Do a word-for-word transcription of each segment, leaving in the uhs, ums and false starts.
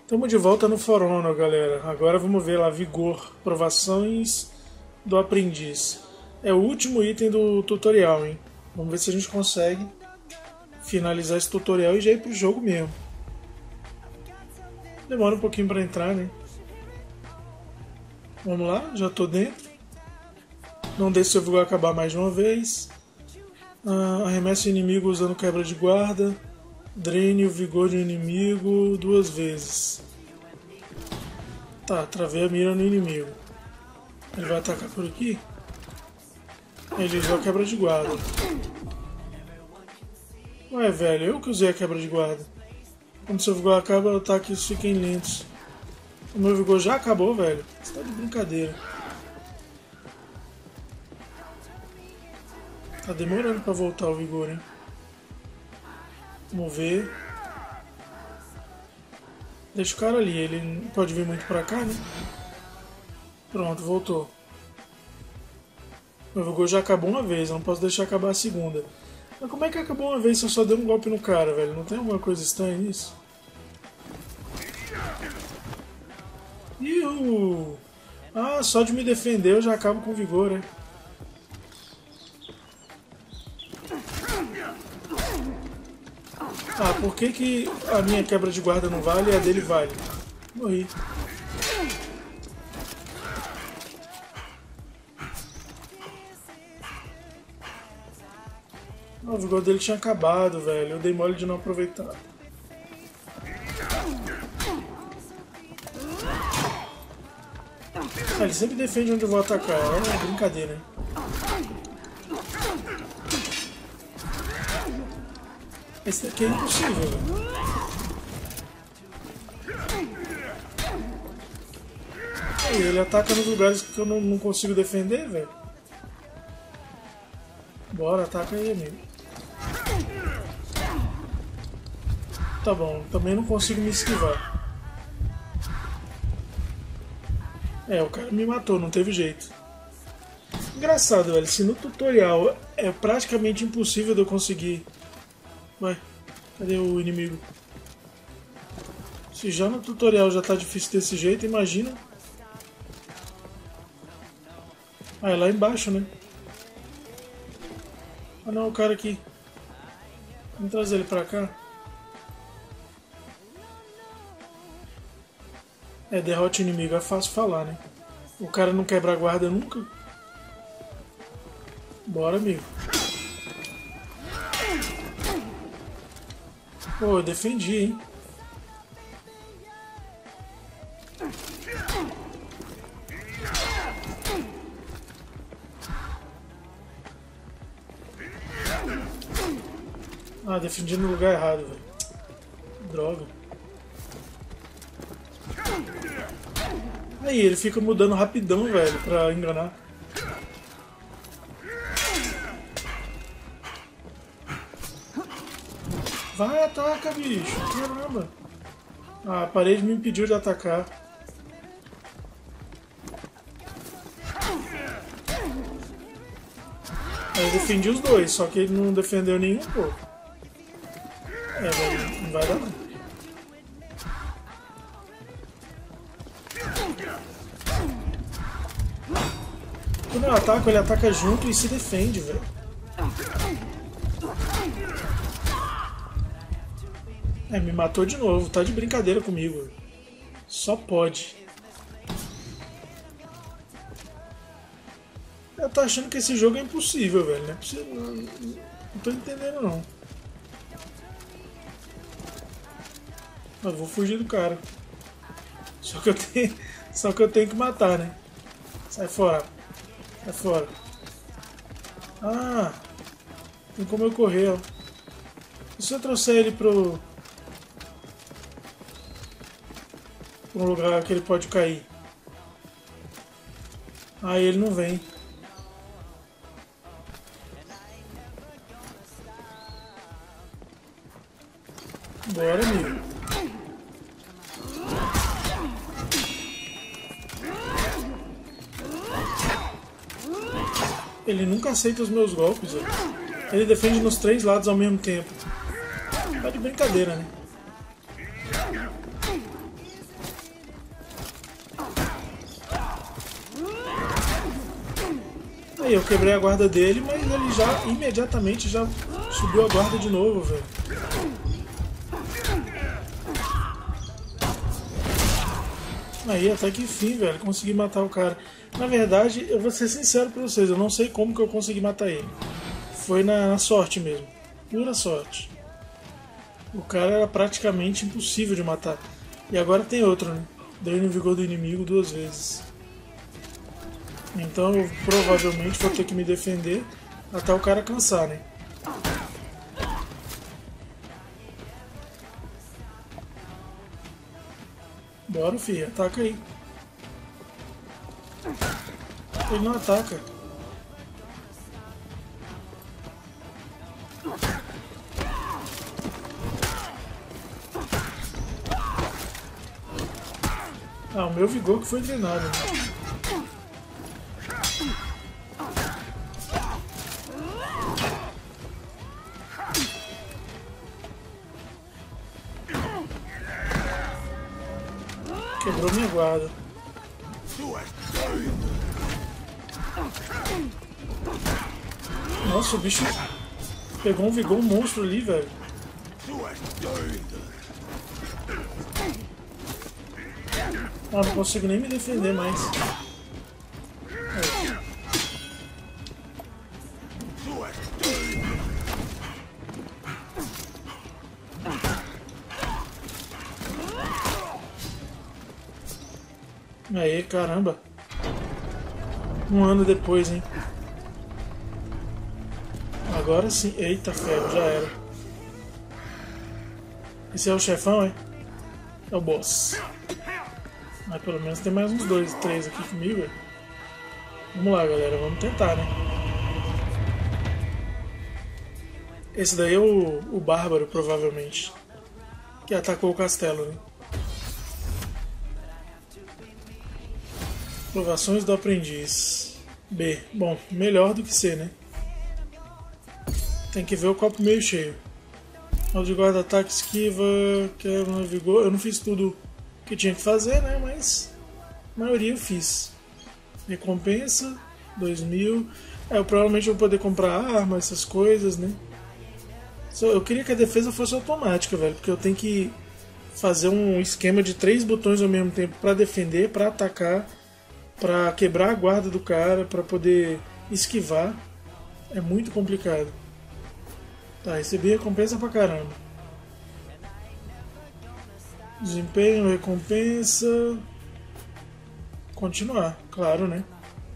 Estamos de volta no For Honor, galera. Agora vamos ver lá, vigor, provações do aprendiz. É o último item do tutorial, hein? Vamos ver se a gente consegue finalizar esse tutorial e já ir pro jogo mesmo. Demora um pouquinho para entrar, né? Vamos lá, já tô dentro. Não deixe seu vigor acabar mais de uma vez. Ah, arremesse o inimigo usando quebra de guarda. Drene o vigor de um inimigo duas vezes. Tá, travei a mira no inimigo. Ele vai atacar por aqui. Ele usou a quebra de guarda. Ué, velho, eu que usei a quebra de guarda. Quando seu vigor acaba, ataques fiquem lentos. O meu vigor já acabou, velho. Você tá de brincadeira. Tá demorando pra voltar o vigor, hein? Vamos ver. Deixa o cara ali, ele não pode vir muito pra cá, né? Pronto, voltou. Meu vigor já acabou uma vez, eu não posso deixar acabar a segunda. Mas como é que acabou uma vez se eu só dei um golpe no cara, velho? Não tem alguma coisa estranha nisso? Iu! Ah, só de me defender eu já acabo com vigor, né? Ah, por que que a minha quebra de guarda não vale e a dele vale? Morri. Ah, o vigor dele tinha acabado, velho. Eu dei mole de não aproveitar. Ah, ele sempre defende onde eu vou atacar. É brincadeira, hein? Esse daqui é impossível, velho. Aí, ele ataca nos lugares que eu não, não consigo defender, velho. Bora, ataca aí, amigo. Tá bom, também não consigo me esquivar. É, o cara me matou, não teve jeito. Engraçado, velho, se no tutorial é praticamente impossível de eu conseguir... Ué, cadê o inimigo? Se já no tutorial já tá difícil desse jeito, imagina. Ah, é lá embaixo, né? Ah não, o cara aqui. Vamos trazer ele pra cá. É, derrote o inimigo, é fácil falar, né? O cara não quebra a guarda nunca. Bora, amigo. Pô, eu defendi, hein? Ah, defendi no lugar errado, velho. Droga. Aí, ele fica mudando rapidão, velho, pra enganar. Vai, ataca, bicho. Caramba. Ah, a parede me impediu de atacar. Aí eu defendi os dois, só que ele não defendeu nenhum, pô. É, velho, não vai dar não. Quando eu ataco, ele ataca junto e se defende, velho. É, me matou de novo, tá de brincadeira comigo. Só pode. Eu tô achando que esse jogo é impossível, velho. Não é possível, não, não tô entendendo, não. Eu vou fugir do cara. Só que eu tenho, só que eu tenho que matar, né? Sai fora. Sai fora. Ah, tem como eu correr, ó. E se eu trouxer ele pro... um lugar que ele pode cair? Aí ele não vem. Bora, amigo. Ele nunca aceita os meus golpes, velho. Ele defende nos três lados ao mesmo tempo. Tá de brincadeira, né? Aí eu quebrei a guarda dele, mas ele já imediatamente já subiu a guarda de novo, velho. Aí até que enfim, velho, consegui matar o cara. Na verdade, eu vou ser sincero pra vocês, eu não sei como que eu consegui matar ele. Foi na, na sorte mesmo, pura sorte. O cara era praticamente impossível de matar. E agora tem outro, né? Dreno o vigor do inimigo duas vezes. Então eu provavelmente vou ter que me defender até o cara cansar, né? Bora, filho, ataca aí. Ele não ataca. Ah, o meu vigor que foi treinado, né? Quebrou minha guarda. Nossa, o bicho pegou um vigor monstro ali, velho. Ah, não consigo nem me defender mais. Aí, caramba. Um ano depois, hein? Agora sim. Eita ferro, já era. Esse é o chefão, é? É o boss. Mas pelo menos tem mais uns dois, três aqui comigo. Véio. Vamos lá, galera. Vamos tentar, né? Esse daí é o, o Bárbaro, provavelmente. Que atacou o castelo, né? Provações do aprendiz. B. Bom, melhor do que C, né? Tem que ver o copo meio cheio. Modo de guarda, ataque, esquiva, quebra, vigor. Eu não fiz tudo que tinha que fazer, né? Mas a maioria eu fiz. Recompensa, dois mil. É, eu provavelmente vou poder comprar arma, essas coisas, né? Eu queria que a defesa fosse automática, velho. Porque eu tenho que fazer um esquema de três botões ao mesmo tempo para defender, para atacar, para quebrar a guarda do cara, para poder esquivar. É muito complicado. Tá, recebi recompensa pra caramba. Desempenho, recompensa. Continuar, claro, né?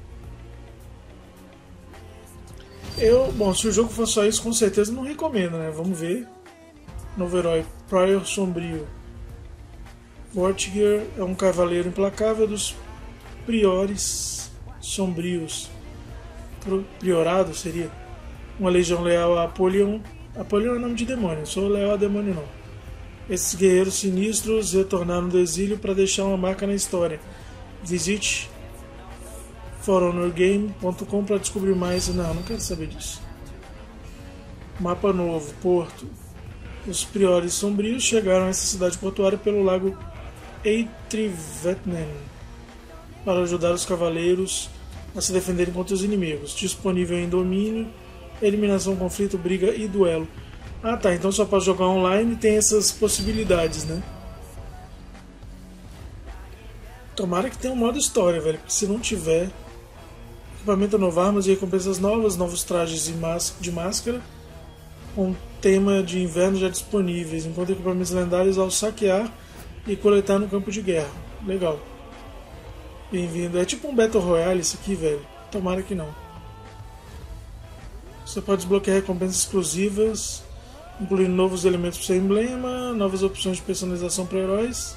Eu, bom, se o jogo for só isso, com certeza não recomendo, né? Vamos ver. Novo herói, Prior Sombrio. Vortiger é um cavaleiro implacável dos priores sombrios. Priorado seria? Uma legião leal a Apolion. Apolion é nome de demônio, não sou leal a demônio não. Esses guerreiros sinistros retornaram do exílio para deixar uma marca na história. Visite for honor game ponto com para descobrir mais. Não, não quero saber disso. Mapa novo, Porto. Os priores sombrios chegaram a essa cidade portuária pelo lago Eitrivetnen para ajudar os cavaleiros a se defenderem contra os inimigos. Disponível em domínio, eliminação, conflito, briga e duelo. Ah tá, então só para jogar online tem essas possibilidades, né? Tomara que tenha um modo história, velho, porque se não tiver, equipamento novo, armas e recompensas novas, novos trajes de máscara, com tema de inverno já disponíveis, enquanto equipamentos lendários ao saquear e coletar no campo de guerra. Legal. Bem-vindo. É tipo um Battle Royale isso aqui, velho. Tomara que não. Você pode desbloquear recompensas exclusivas, incluindo novos elementos para seu emblema, novas opções de personalização para heróis.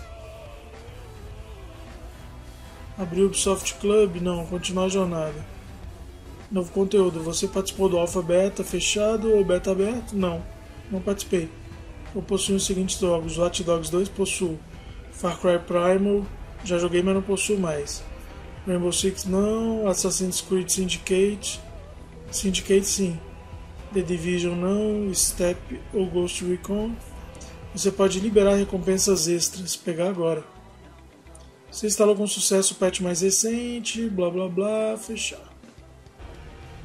Abrir o Ubisoft Club? Não, continuar a jornada. Novo conteúdo. Você participou do Alpha Beta fechado ou Beta aberto? Não, não participei. Eu possuo os seguintes jogos. Watch Dogs dois possuo. Far Cry Primal, já joguei, mas não possuo mais. Rainbow Six não. Assassin's Creed Syndicate. Syndicate sim. The Division não. Step ou Ghost Recon. Você pode liberar recompensas extras. Pegar agora. Você instalou com sucesso o patch mais recente. Blá blá blá. Fechar.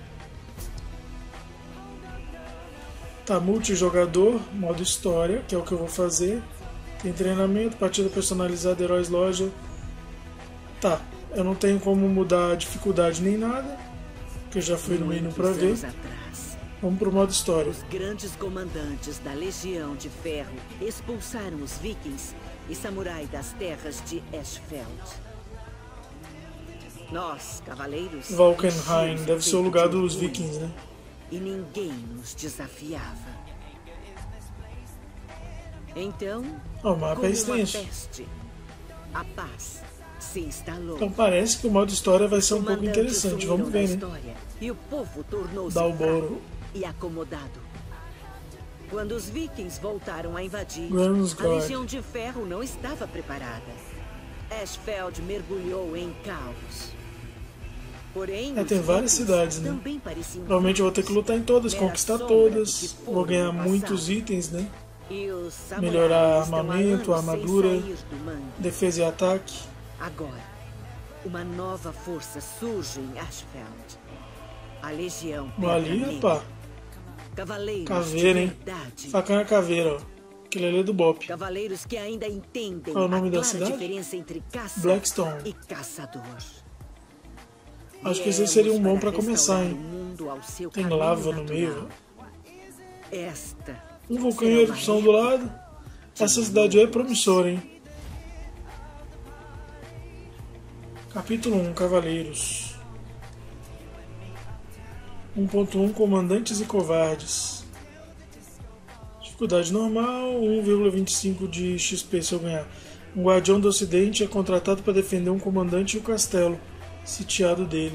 Tá, multijogador, modo história, que é o que eu vou fazer. Tem treinamento, partida personalizada, heróis, loja. Tá, eu não tenho como mudar a dificuldade nem nada, que eu já fui no menu pra ver. Atrás, vamos pro modo história. Os grandes comandantes da Legião de Ferro expulsaram os vikings e samurai das terras de Ashfeld. Nós, cavaleiros... Valkenheim deve ser o lugar dos vikings, né? E ninguém nos desafiava. Então, oh, o mapa como é extenso. uma peste, a paz se instalou. Então parece que o modo história vai ser um pouco interessante. Vamos ver, né? História, e o povo tornou-se Dalboro e acomodado. Quando os vikings voltaram a invadir, Gransgard. a Legião de Ferro não estava preparada. Ashfeld mergulhou em caos. Porém, é, tem várias cidades, né? Provavelmente eu vou ter que lutar em todas, conquistar todas. Vou ganhar muitos itens, né? Melhorar armamento, armadura, defesa e ataque. Agora, uma nova força surge em Ashfeld. A Legião Pedra Ali, Negra. rapá. Cavaleiros Caveira, hein? Facana caveira, ó. Aquele ali é do Bop. Cavaleiros que ainda entendem Qual é o nome a da clara cidade? diferença entre caça Blackstone. e caçador. Acho que esse seria um bom pra começar, hein? Tem lava no meio, velho. Esta um vulcão em erupção do lado. Essa cidade aí é promissora, hein? Capítulo um, Cavaleiros. um ponto um, Comandantes e Covardes. Dificuldade normal, um vírgula vinte e cinco de X P se eu ganhar. Um guardião do ocidente é contratado para defender um comandante e o castelo sitiado dele.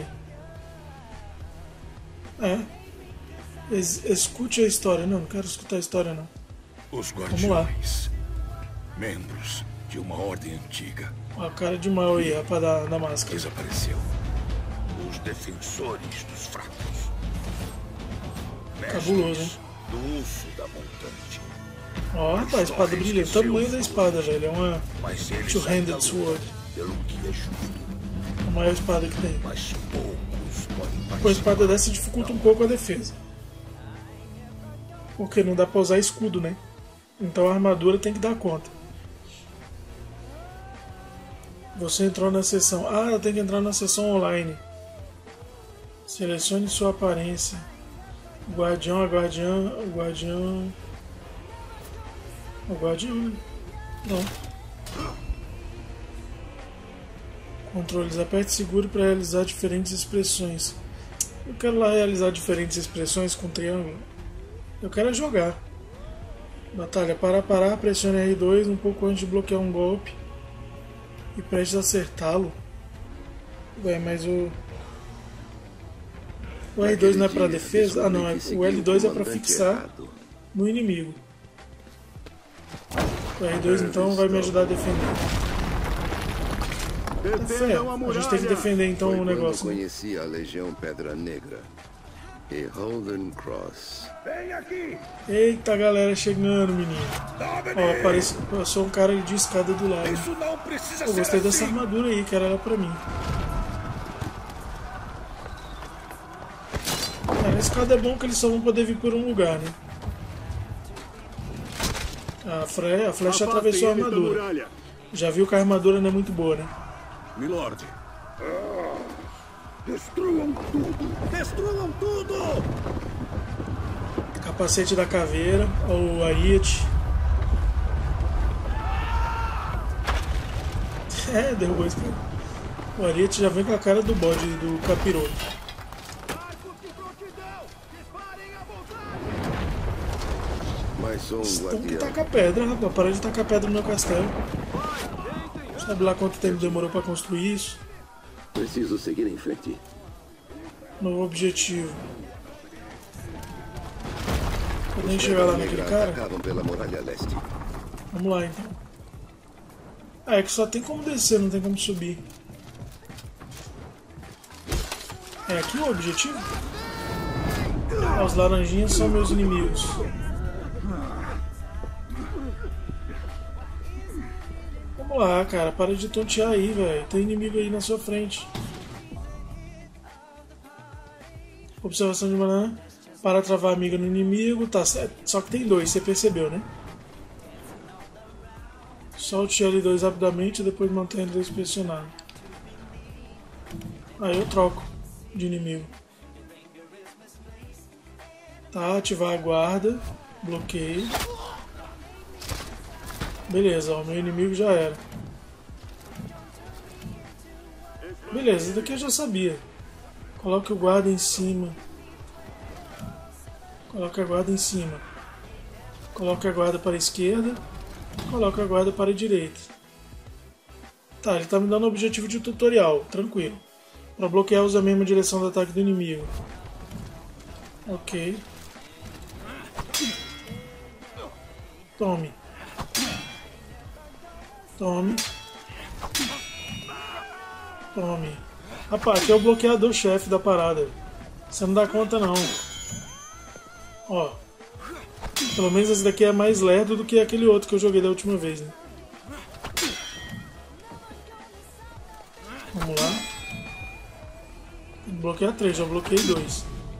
É. Es escute a história. Não, não quero escutar a história, não. Os guardiões, membros de uma ordem antiga. A cara de mal aí, rapaz, da, da máscara. Desapareceu. Os defensores dos fracos. Cabuloso, hein? Do urso da montante. Ó, oh, rapaz, espada brilhante. O tamanho da espada, velho. É uma two-handed sword. Pelo que é justo. A maior espada que tem. Mas poucos podem Com a espada dessa dificulta um pouco a defesa. Porque não dá pra usar escudo, né? Então a armadura tem que dar conta. Você entrou na sessão. Ah, tem que entrar na sessão online. Selecione sua aparência. O guardião, a guardiã, o guardião. O guardião, né? Não. Controles. Aperte seguro para realizar diferentes expressões. Eu quero lá realizar diferentes expressões com triângulo. Eu quero jogar. Batalha. Parar, parar. Pressione R dois um pouco antes de bloquear um golpe. E prestes a acertá-lo. Ué, mas o... O R dois não é para defesa? Ah não, é... o L dois é para fixar no inimigo. O R dois então vai me ajudar a defender. É fé. A gente tem que defender então o negócio. Eu conheci a Legião Pedra Negra e Holden Cross. Vem aqui! Eita galera chegando, menino. Ó, parece... eu sou um cara de escada do lado. Isso não precisa Eu gostei ser dessa assim. armadura aí, quero ela pra mim. É, a escada é bom que eles só vão poder vir por um lugar, né? A, fre... a flecha atravessou a armadura. Já viu que a armadura não é muito boa, né? Milord. Ah, destruam tudo! Destruam tudo! Capacete da caveira, o ariete. É, derrubou esse cara. O ariete já vem com a cara do bode do capiroto. Mas sou um Tem que guardião. tacar pedra, rapaz. Para de tacar pedra no meu castelo. Sabe lá quanto tempo demorou pra construir isso? Preciso seguir em frente. Novo objetivo. Podemos chegar lá naquele cara? Atacavam pela muralha leste. Vamos lá então. Ah, é que só tem como descer, não tem como subir. É aqui o objetivo? Ah, os laranjinhas são meus inimigos. Vamos lá, cara. Para de tontear aí, velho. Tem inimigo aí na sua frente. Observação de maná. Para travar a miga no inimigo. Tá, só que tem dois, você percebeu, né? Solte L dois rapidamente e depois mantenha L dois pressionado. Aí eu troco de inimigo. Tá, ativar a guarda. Bloqueio. Beleza, ó, o meu inimigo já era. Beleza, isso daqui eu já sabia. Coloque o guarda em cima. Coloque a guarda em cima. Coloque a guarda para a esquerda. Coloque a guarda para a direita. Tá, ele está me dando o objetivo de tutorial. Tranquilo. Para bloquear, usa a mesma direção do ataque do inimigo. Ok. Tome. Tome. Tome. Rapaz, aqui é o bloqueador-chefe da parada. Você não dá conta, não. Ó. Pelo menos esse daqui é mais lerdo do que aquele outro que eu joguei da última vez, né? Vamos lá. Bloquear três, já bloqueei dois.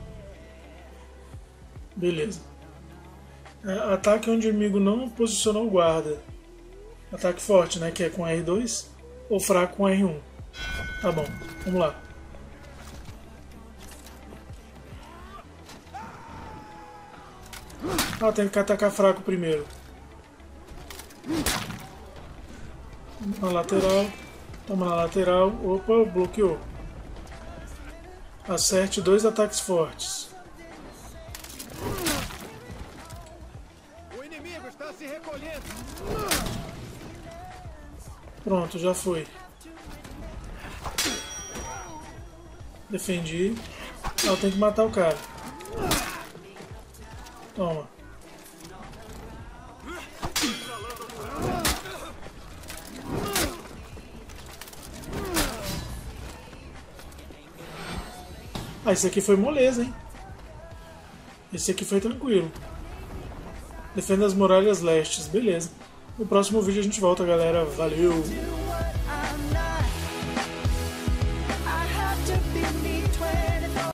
Beleza. É, ataque onde o inimigo não posicionou o guarda. Ataque forte, né? Que é com R dois. Ou fraco com R um. Tá bom, vamos lá. Ah, tem que atacar fraco primeiro. Na lateral. Toma na lateral. Opa, bloqueou. Acerte dois ataques fortes. O inimigo está se recolhendo. Pronto, já foi. Defendi. Ah, eu tenho que matar o cara. Toma. Ah, esse aqui foi moleza, hein? Esse aqui foi tranquilo. Defenda as muralhas lestes. Beleza. No próximo vídeo a gente volta, galera. Valeu!